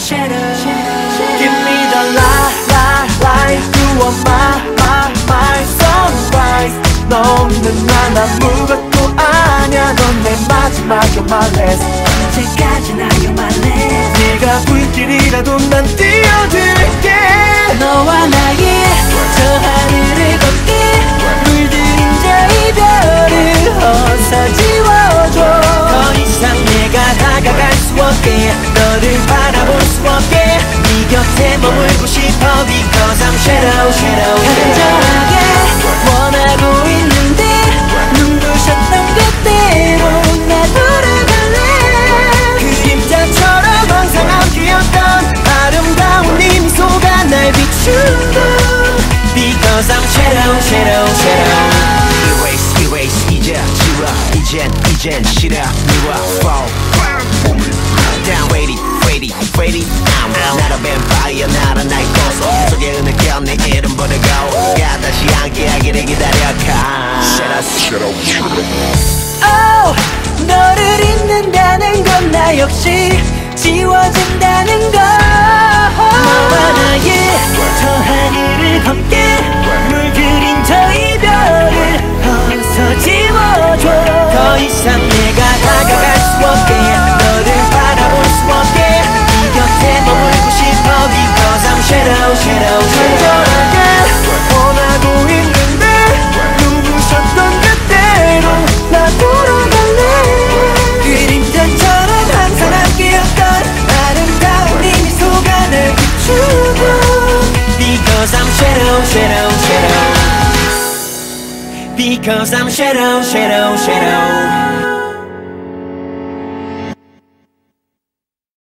Give me the light You are my sunrise 너 없는 난 아무것도 아냐 넌 내 마지막 You're my last 언제까지나 You're my last 네가 불길이라도 난 뛰어들게 너와 나의 저 하늘을 걷게 물들인 저 이별을 어서 지워줘 더 이상 내가 다가갈 수 없게 너를 바라볼 수 없게 네 곁에 머물고 싶어 Because I'm shadow 간절하게 원하고 있는데 눈부셨던 그때로 나 돌아갈래 그림자처럼 항상 함께였던 아름다운 네 미소가 날 비춘다 Because I'm shadow Erase 이제 지워 이젠 싫어 미워 fall down ready I'm not a vampire not a night ghost 속에 흐느껴 내 이름 부르고 야 다시 함께하기를 기다려가 Shadow Oh 너를 잊는다는 건 나 역시 지워진다는 거 너와 나의 저 하늘을 걷게 물들인 저 이별을 어서 지워줘 더 이상 내가 다가갈 수 없게 너를 바라볼 수 없게 네 곁에 머물고 싶어 Because I'm shadow 간절하게 원하고 있는데 눈부셨던 그때로 나 돌아갈래 그림자처럼 항상 함께였던 아름다운 네 미소가 날 비추고 Because I'm shadow Because I'm shadow